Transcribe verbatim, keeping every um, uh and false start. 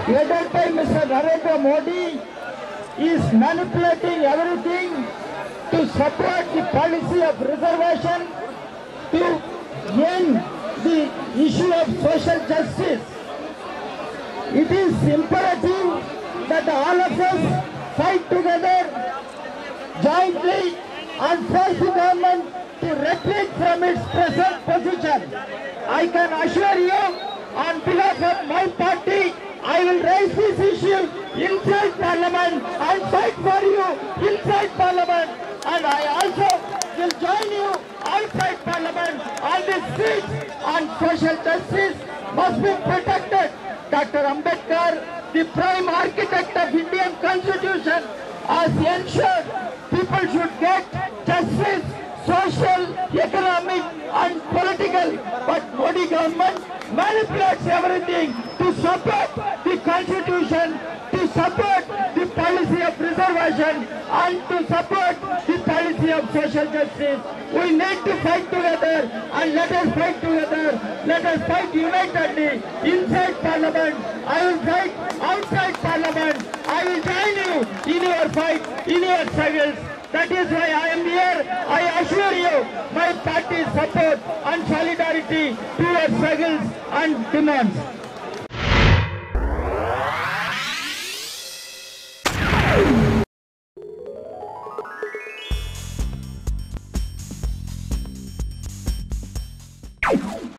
headed by Mister Narendra Modi, is manipulating everything to support the policy of reservation to end the issue of social justice. It is imperative that all of us fight together jointly and force the government to retreat from its present position. I can assure you, on behalf of my party, I will raise this issue inside Parliament and fight for you inside Parliament. And I also will join you outside Parliament on this speech on social justice must be protected. Doctor Ambedkar, the prime architect of Indian Constitution, has ensured people should get justice, social, economic and political. But Modi government manipulates everything to support the Constitution, to support the policy of reservation and to support the policy of social justice. We need to fight together and let us fight together. Let us fight unitedly inside Parliament. I will fight outside Parliament. I will join you in your fight, in your struggles. That is why I am here. I assure you my party's support and solidarity to your struggles and demands.